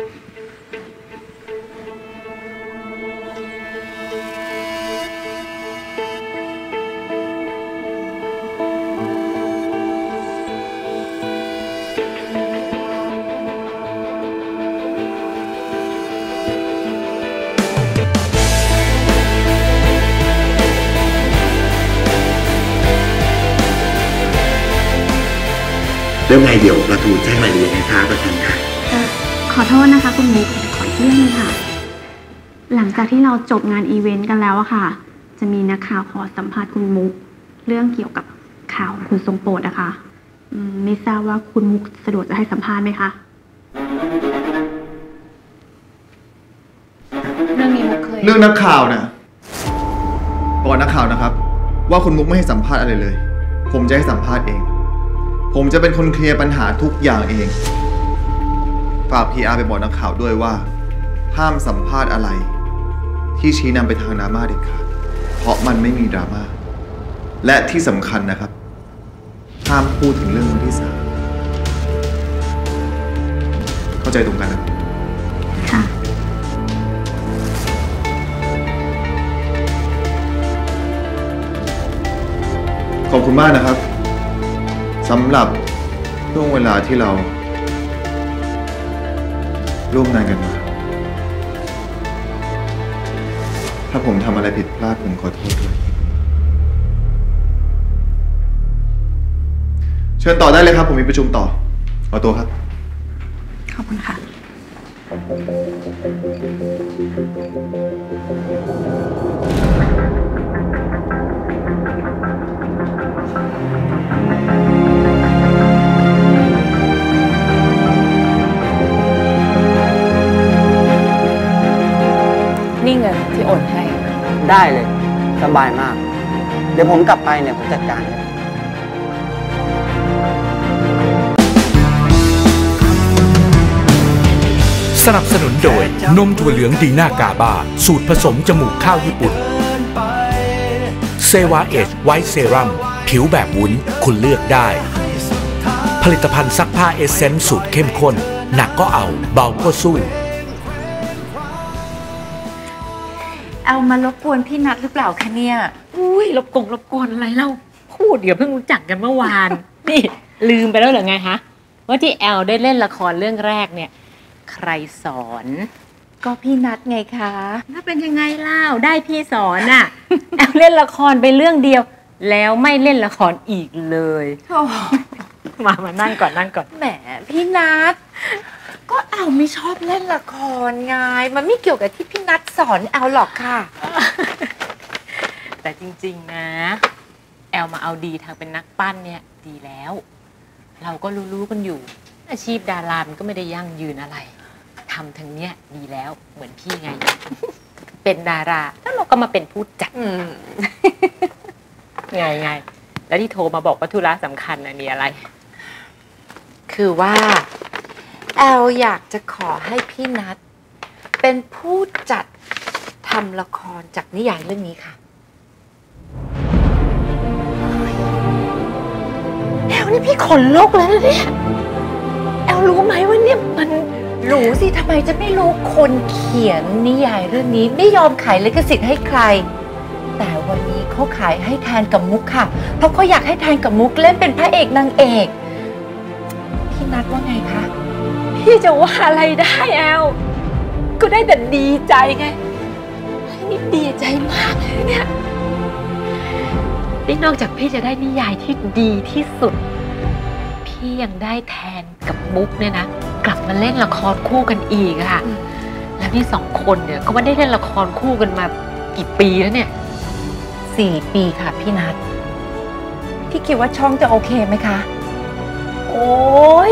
เรื่องไงเดี๋ยวปลาทูแจ้งรายละเอียดให้ทราบแล้วกันค่ะขอโทษนะคะคุณมุกขออีกเรื่องนึงค่ะ หลังจากที่เราจบงานอีเวนต์กันแล้วอะค่ะ จะมีนักข่าวขอสัมภาษณ์คุณมุกเรื่องเกี่ยวกับข่าวคุณทรงโปรดนะคะไม่ทราบว่าคุณมุกสะดวกจะให้สัมภาษณ์ไหมคะเรื่องนี้มุกเคยเรื่องนักข่าวนะบอกนักข่าวนะครับ ว่าคุณมุกไม่ให้สัมภาษณ์อะไรเลย ผมจะให้สัมภาษณ์เองผมจะเป็นคนเคลียร์ปัญหาทุกอย่างเองฝาก PR ไปบอกนักข่าวด้วยว่าห้ามสัมภาษณ์อะไรที่ชี้นำไปทางดราม่าเด็ดขาดเพราะมันไม่มีดราม่าและที่สำคัญนะครับห้ามพูดถึงเรื่องมือที่สามเข้าใจตรงกันนะค่ะขอบคุณมากนะครับสำหรับช่วงเวลาที่เราร่วมงานกันมาถ้าผมทำอะไรผิดพลาดผมขอโทษด้วยเชิญต่อได้เลยครับผมมีประชุมต่อขอตัวครับขอบคุณค่ะคได้เลยสบายมาก เดี๋ยวผมกลับไปเนี่ยผมจัดการให้สนับสนุนโดยนมถั่วเหลืองดีน่ากาบาสูตรผสมจมูกข้าวญี่ปุ่นเซวาเอจไวท์เซรั่มผิวแบบวุ้นคุณเลือกได้ผลิตภัณฑ์ซักผ้าเอสเซนส์สูตรเข้มข้นหนักก็เอาเบาก็สู้เอามารบกวนพี่นัทหรือเปล่าคะเนี่ยอุ้ยรบกวนอะไรเล่าพูดเดี๋ยวเพิ่งรู้จักกันเมื่อวาน นี่ลืมไปแล้วเหรอไงฮะว่าที่แอลได้เล่นละครเรื่องแรกเนี่ยใครสอนก็พี่นัทไงคะถ้าเป็นยังไงเล่าได้พี่สอนอ่ะ แอลเล่นละครไปเรื่องเดียวแล้วไม่เล่นละครอีกเลยมานั่งก่อนแหมพี่นัทก็แอลไม่ชอบเล่นละครไงมันไม่เกี่ยวกับที่พี่นัทสอนแอลหรอกค่ะแต่จริงๆนะแอลมาเอาดีทางเป็นนักปั้นเนี่ยดีแล้วเราก็รู้กันอยู่อาชีพดารามันก็ไม่ได้ยั่งยืนอะไรทำทางเนี้ยดีแล้วเหมือนพี่ไง เป็นดาราแล้วเราก็มาเป็นผู้จัดไงแล้วที่โทรมาบอกว่าธุระสำคัญนะมีอะไรคือว่าแอลอยากจะขอให้พี่นัทเป็นผู้จัดทำละครจากนิยายเรื่องนี้ค่ะแอลนี่พี่ขนลุกแล้วนะเนี่ยแอลรู้ไหมว่าเนี่ยมันรู้สิทำไมจะไม่รู้คนเขียนนิยายเรื่องนี้ไม่ยอมขายลิขสิทธิ์ให้ใครแต่วันนี้เขาขายให้แทนกับมุกค่ะเพราะเขาอยากให้แทนกับมุกเล่นเป็นพระเอกนางเอกพี่นัทว่าไงคะพี่จะว่าอะไรได้แอลก็ได้แต่ดีใจไงนี่ดีใจมากเลยเนี่ยนอกจากพี่จะได้นิยายที่ดีที่สุดพี่ยังได้แทนกับมุกเนี่ยนะกลับมาเล่นละครคู่กันอีกค่ะแล้วนี่2 คนเนี่ยก็ไม่ได้เล่นละครคู่กันมากี่ปีแล้วเนี่ย 4 ปีค่ะพี่นัทพี่คิดว่าช่องจะโอเคไหมคะโอ้ย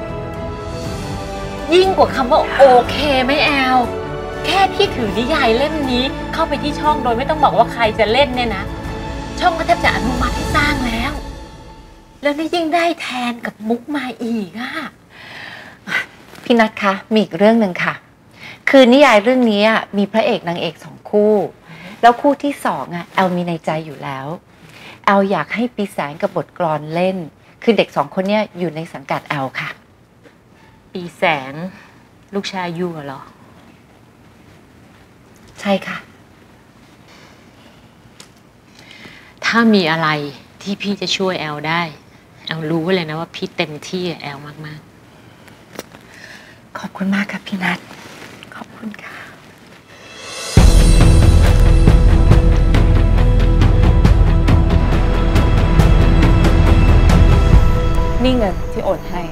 ยิ่งกว่าคำว่าโอเคไหมแอลแค่พี่ถือนิยายเล่มนี้เข้าไปที่ช่องโดยไม่ต้องบอกว่าใครจะเล่นเนี่ยนะช่องก็แทบจะอนุมัติให้สร้างแล้วนี่ยิ่งได้แทนกับมุกมาอีกอะพี่นัทคะมีอีกเรื่องหนึ่งค่ะคือนิยายเรื่องนี้มีพระเอกนางเอก2 คู่แล้วคู่ที่2แอลมีในใจอยู่แล้วแอลอยากให้ปีแสงกับบทกลอนเล่นคือเด็ก2 คนนี้อยู่ในสังกัดแอลค่ะปีแสงลูกชายยูเหรอใช่ค่ะถ้ามีอะไรที่พี่จะช่วยแอลได้แอลรู้เลยนะว่าพี่เต็มที่กับแอลมากๆขอบคุณมากค่ะพี่นัทขอบคุณค่ะนี่เงินที่โอนให้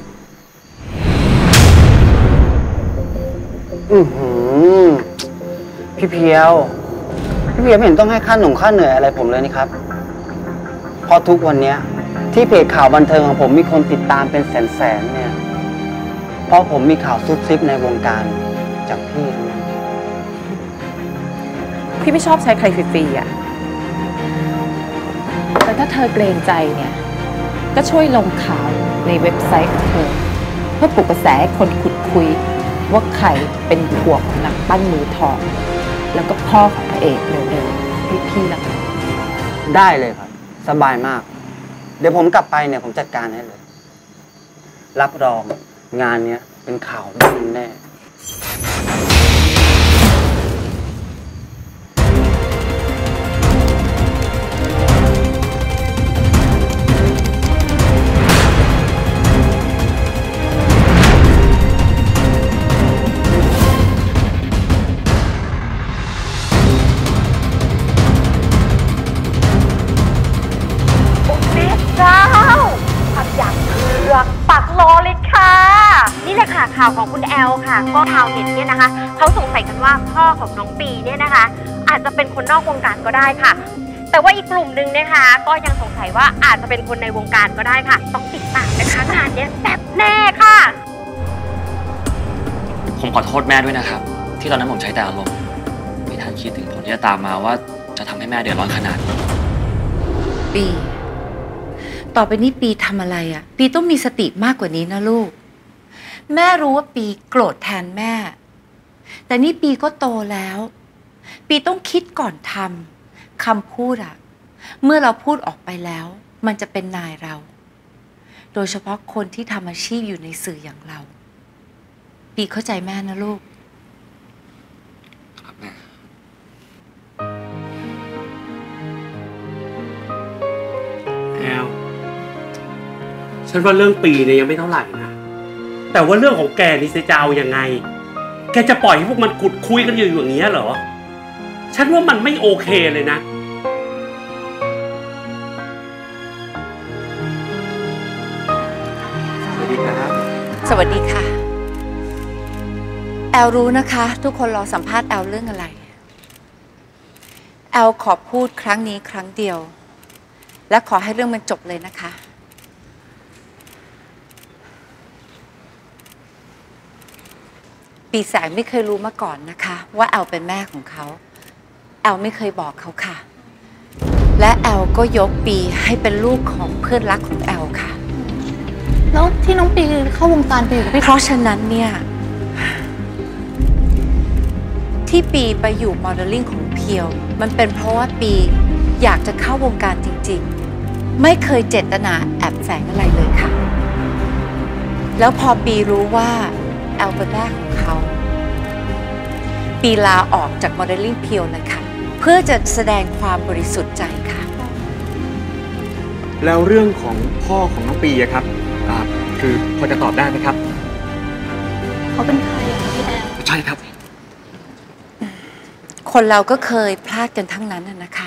พี่เพียวไม่เห็นต้องให้ค่าหนุ่มค่าเหนื่อยอะไรผมเลยนี่ครับเพราะทุกวันนี้ที่เพจข่าวบันเทิงของผมมีคนติดตามเป็นแสนๆเนี่ยเพราะผมมีข่าวซุบซิบในวงการจากพี่ทั้งนั้นพี่ไม่ชอบใช้ใครฟรีๆแต่ถ้าเธอเกรงใจเนี่ยก็ช่วยลงข่าวในเว็บไซต์ของเธอเพื่อปลุกกระแสให้คนขุดคุยว่าใครเป็นผัวของนักปั้นมือทองแล้วก็พ่อของพระเอกเร็วๆให้พี่ละกันได้เลยครับสบายมากเดี๋ยวผมกลับไปเนี่ยผมจัดการให้เลยรับรองงานเนี้ยเป็นข่าวดังแน่ข่าวของคุณแอลค่ะก็ข่าวเห็นเนี่ยนะคะเขาสงสัยกันว่าพ่อของน้องปีเนี่ยนะคะอาจจะเป็นคนนอกวงการก็ได้ค่ะแต่ว่าอีกกลุ่มนึงนะคะก็ยังสงสัยว่าอาจจะเป็นคนในวงการก็ได้ค่ะต้องติดตามนะคะงานนี้แซ่บแน่ค่ะผมขอโทษแม่ด้วยนะครับที่ตอนนั้นผมใช้แต่อารมณ์ไม่ทันคิดถึงผลที่จะตามมาว่าจะทำให้แม่เดือดร้อนขนาดนี้ปีต่อไปนี้ปีทำอะไรอ่ะปีต้องมีสติมากกว่านี้นะลูกแม่รู้ว่าปีโกรธแทนแม่แต่นี่ปีก็โตแล้วปีต้องคิดก่อนทำคำพูดอ่ะเมื่อเราพูดออกไปแล้วมันจะเป็นนายเราโดยเฉพาะคนที่ทำอาชีพอยู่ในสื่ออย่างเราปีเข้าใจแม่นะลูกครับแม่แอลฉันว่าเรื่องปีเนี่ยยังไม่เท่าไหร่นะแต่ว่าเรื่องของแกนี่จะเอายังไงแกจะปล่อยให้พวกมันขุดคุยกันอยู่อย่างนี้เหรอฉันว่ามันไม่โอเคเลยนะสวัสดีครับสวัสดีค่ะแอลรู้นะคะทุกคนรอสัมภาษณ์แอลเรื่องอะไรแอลขอพูดครั้งนี้ครั้งเดียวและขอให้เรื่องมันจบเลยนะคะปีแสงไม่เคยรู้มาก่อนนะคะว่าแอลเป็นแม่ของเขาแอลไม่เคยบอกเขาค่ะและแอลก็ยกปีให้เป็นลูกของเพื่อนรักของแอลค่ะแล้วที่น้องปีเข้าวงการไปอยู่กับพี่เพราะฉะนั้นเนี่ยที่ปีไปอยู่โมเดลลิ่งของเพียวมันเป็นเพราะว่าปีอยากจะเข้าวงการจริงๆไม่เคยเจตนาแอบแฝงอะไรเลยค่ะแล้วพอปีรู้ว่าแอลเป็นแม่ของเขาปีลาออกจากโมเดลลิ่งเพียวเลยค่ะเพื่อจะแสดงความบริสุทธิ์ใจค่ะแล้วเรื่องของพ่อของน้องปีอะครับคือพอจะตอบได้ไหมครับเขาเป็นใครอะคะพี่แอลใช่ครับคนเราก็เคยพลาดกันทั้งนั้นนะคะ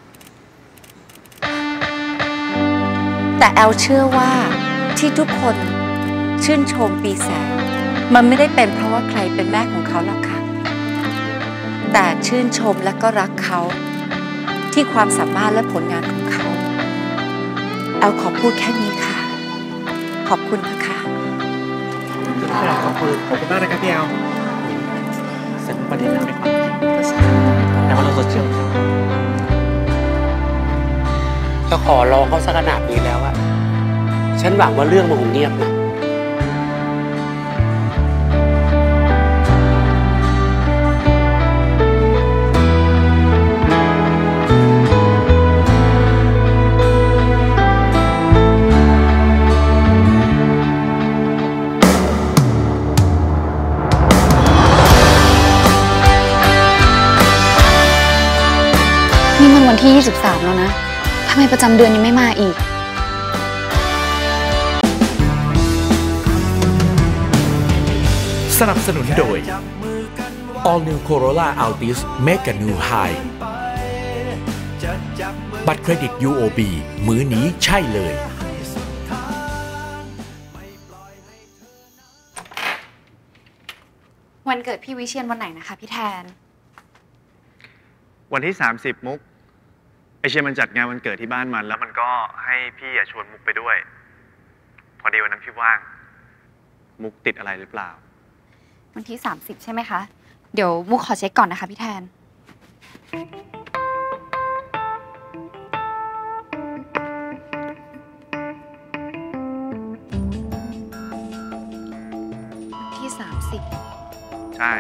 แต่แอลเชื่อว่าที่ทุกคนชื่นชมปีแสงมันไม่ได้เป็นเพราะว่าใครเป็นแม่ของเขาหรอกค่ะแต่ชื่นชมและก็รักเขาที่ความสามารถและผลงานของเขาแอลขอพูดแค่นี้ค่ะขอบคุณนะคะขอบคุณมากนะครับพี่แอลเสร็จประเด็นแล้วในความจริงแต่ว่าเราสดชื่นก็ขอร้องเขาสักขนาดนี้แล้วอะฉันหวังว่าเรื่องมันคงเงียบนะนี่มันวันที่ 23 แล้วนะทำไมประจำเดือนยังไม่มาอีกสนับสนุนโดย All New Corolla Altis Make a New High บัตรเครดิต UOB มื้อนี้ใช่เลยวันเกิดพี่วิเชียรวันไหนนะคะพี่แทนวันที่ 30 มุกไอเชียมันจัดงานวันเกิดที่บ้านมันแล้วมันก็ให้พี่ชวนมุกไปด้วยพอดีวันนั้นพี่ว่างมุกติดอะไรหรือเปล่าวันที่ 30 ใช่ไหมคะ เดี๋ยวมุกขอเช็คก่อนนะคะพี่แทน วันที่ 30 ใช่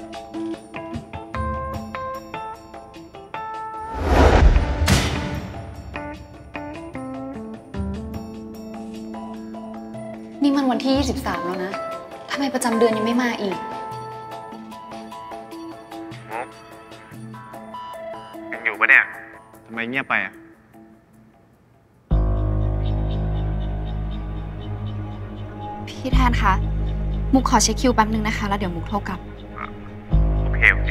นี่มันวันที่ 23 แล้วนะ ทำไมประจำเดือนยังไม่มาอีกมุกยังอยู่ปะเนี่ยทำไมเงียบไปอ่ะพี่แทนคะ มุกขอเช็คคิวแป๊บนึงนะคะ แล้วเดี๋ยวมุกโทรกลับโอเค โอเค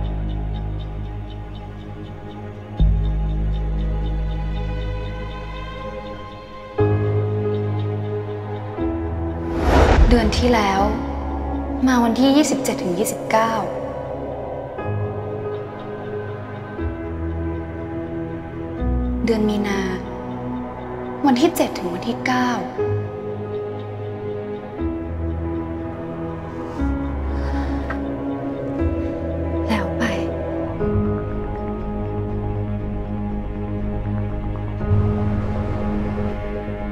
เดือนที่แล้ว มาวันที่ 27 ถึง 29 เดือนมีนา วันที่ 7 ถึงวันที่ 9 แล้วไป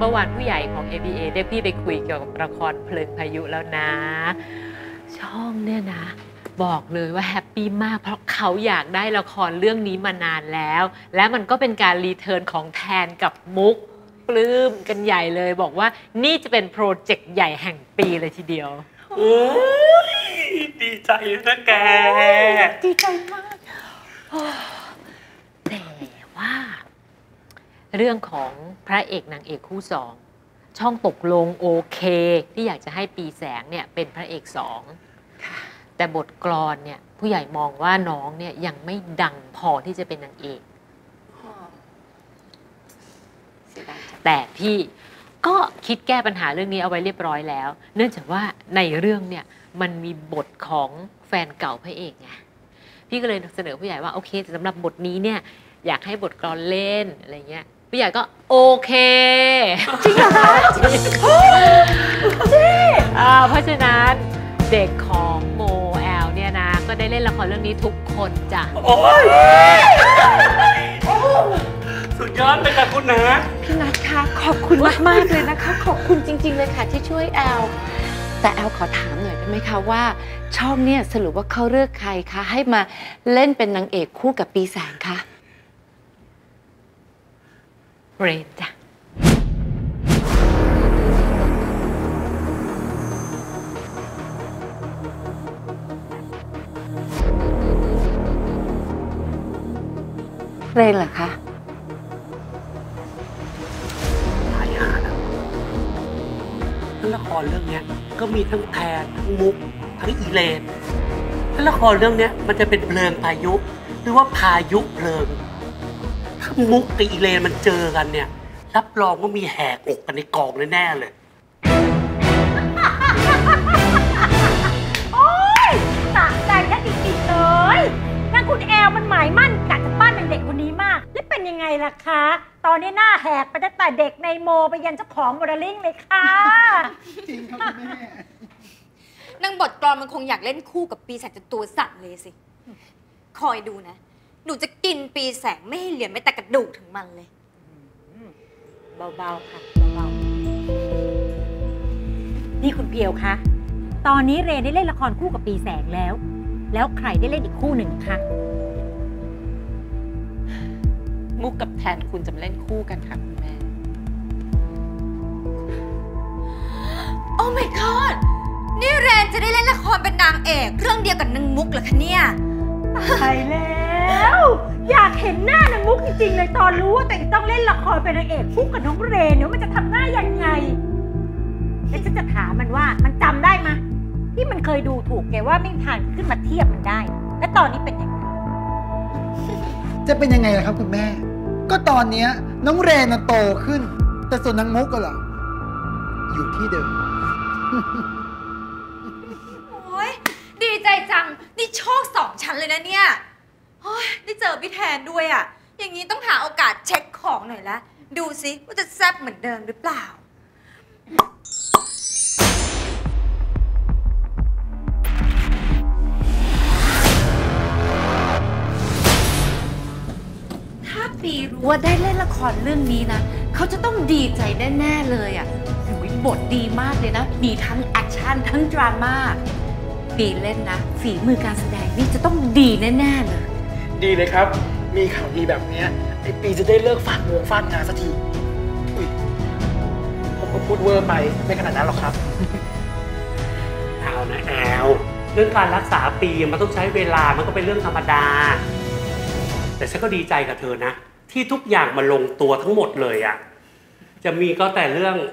มื่อวานผู้ใหญ่ของ ABA เรียกพี่ไปคุยเกี่ยวกับละครเพลิงพายุแล้วนะ ช่องเนี่ยนะบอกเลยว่าแฮปปี้มากเพราะเขาอยากได้ละครเรื่องนี้มานานแล้วและมันก็เป็นการรีเทิร์นของแทนกับมุกปลื้มกันใหญ่เลยบอกว่านี่จะเป็นโปรเจกต์ใหญ่แห่งปีเลยทีเดียวดีใจนะแกดีใจมากแต่ว่าเรื่องของพระเอกนางเอกคู่สองช่องตกลงโอเคที่อยากจะให้ปีแสงเนี่ยเป็นพระเอกสองแต่บทกลอนเนี่ยผู้ใหญ่มองว่าน้องเนี่ยยังไม่ดังพอที่จะเป็นนางเอกแต่พี่ก็คิดแก้ปัญหาเรื่องนี้เอาไว้เรียบร้อยแล้วเนื่องจากว่าในเรื่องเนี่ยมันมีบทของแฟนเก่าพระเอกไงพี่ก็เลยเสนอผู้ใหญ่ว่าโอเคแต่สำหรับบทนี้เนี่ยอยากให้บทกลอนเล่นอะไรเงี้ยผู้ใหญ่ก็โอเคจริงเหรอคะจริงเพราะฉะนั้นเด็กของโมแอลเนี่ยนะก็ได้เล่นละครเรื่องนี้ทุกคนจ้ะโอ้ยสุดยอดเลยค่ะคุณนะพี่นัทคะขอบคุณมากๆเลยนะคะขอบคุณจริงๆเลยค่ะที่ช่วยแอลแต่แอลขอถามหน่อยได้ไหมคะว่าช่องเนี่ยสรุปว่าเขาเลือกใครคะให้มาเล่นเป็นนางเอกคู่กับปีแสงคะเรนจ้ะเรนเหรอคะหายหาแล้วละครเรื่องนี้ก็มีทั้งแทนทั้งมุกทั้งอีเลนแล้วละครเรื่องนี้มันจะเป็นเพลิงพายุหรือว่าพายุเพลิงถ้ามุกกับอีเลนมันเจอกันเนี่ยรับรองว่ามีแหกอกกันในกองแน่ๆเลยโอ๊ยสะใจแค่จริงๆเลยนั่นคุณแอลมันหมายมั่นกะจะปั้นเป็นเด็กคนนี้มากแล้วเป็นยังไงล่ะคะตอนนี้หน้าแหกไปตั้งแต่เด็กในโมไปยันเจ้าของโมเดลลิ่งเลยค่ะจริงครับแม่นางบทกลอนมันคงอยากเล่นคู่กับปีแสงจนตัวสั่นเลยสิคอยดูนะหนูจะกินปีแสงไม่ให้เหลือแม้แต่กระดูกถึงมันเลยเบาๆค่ะเบาๆนี่คุณเพียวคะตอนนี้เรนได้เล่นละครคู่กับปีแสงแล้วใครได้เล่นอีกคู่หนึ่งคะมุกกับแทนคุณจะมาเล่นคู่กันค่ะคุณแม่โอ้ my god นี่เรนจะได้เล่นละครเป็นนางเอกเรื่องเดียวกับนางมุกเหรอคะเนี่ยตายแล้วอยากเห็นหน้านางมุกจริงๆเลยตอนรู้ว่าแต่ต้องเล่นละครเป็นนางเอกคู่กับน้องเรนเนี่ยมันจะทำหน้ายังไงแล้วฉันจะถามมันว่ามันจำได้ไหมที่มันเคยดูถูกแกว่าไม่มีทางขึ้นมาเทียบมันได้และตอนนี้เป็นยังไงจะเป็นยังไงล่ะครับคุณแม่ก็ตอนนี้น้องเรนโตขึ้นแต่ส่วนนางมุกก็เหรออยู่ที่เดิมโอ้ยดีใจจังนี่โชค2 ชั้นเลยนะเนี่ยโอ้ยได้เจอพี่แทนด้วยอ่ะอย่างนี้ต้องหาโอกาสเช็คของหน่อยละดูซิว่าจะแซ่บเหมือนเดิมหรือเปล่าถ้าปีรู้ว่าได้เล่นละครเรื่องนี้นะเขาจะต้องดีใจแน่ๆเลยอ่ะบทดีมากเลยนะมีทั้งแอคชั่นทั้งดราม่าปีเล่นนะฝีมือการแสดงนี่จะต้องดีแน่ๆเลยดีเลยครับมีข่าวดีแบบนี้ไอ้ปีจะได้เลิกฟาดงานสักทีผมก็พูดเวอร์ไปไม่ขนาดนั้นหรอกครับเอานะแอลเรื่องการรักษาปีมันต้องใช้เวลามันก็เป็นเรื่องธรรมดาแต่ฉันก็ดีใจกับเธอนะที่ทุกอย่างมันลงตัวทั้งหมดเลยอะจะมีก็แต่เรื่อง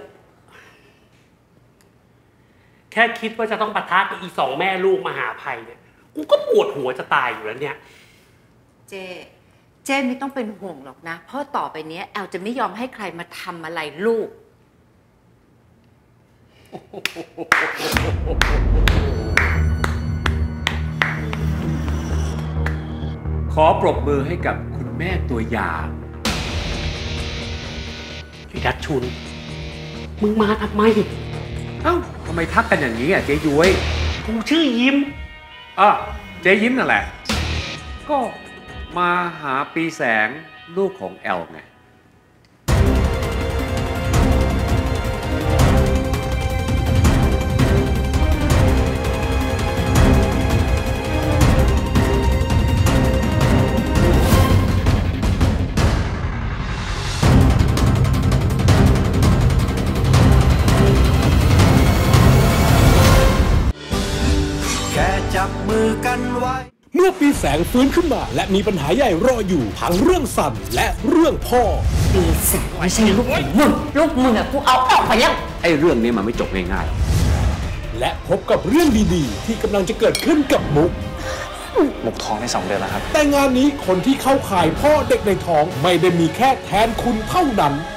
แค่คิดว่าจะต้องปะทะกับอี2 แม่ลูกมหาภัยเนี่ยกูก็ปวดหัวจะตายอยู่แล้วเนี่ยเจ๊ไม่ต้องเป็นห่วงหรอกนะเพราะต่อไปนี้แอลจะไม่ยอมให้ใครมาทำอะไรลูกขอปรบมือให้กับคุณแม่ตัวอย่างพี่ดัชชุนมึงมาทำไมเอ้าทำไมทักกันอย่างนี้อ่ะเจ๊ย้วยกูชื่อยิ้มเจ๊ยิ้มนั่นแหละก็มาหาปีแสงลูกของแอลไงเมื่อปีแสงฟื้นขึ้นมาและมีปัญหาใหญ่รออยู่ทั้งเรื่องสันและเรื่องพ่อปีแสงไม่ใช่ลูกมึงลูกมึงอะกูเอาออกไปแล้วไอ้เรื่องนี้มันไม่จบง่ายๆและพบกับเรื่องดีๆที่กำลังจะเกิดขึ้นกับมุกท้องได้2 เดือนแล้วครับแต่งานนี้คนที่เข้าข่ายพ่อเด็กในท้องไม่ได้มีแค่แทนคุณเท่านั้น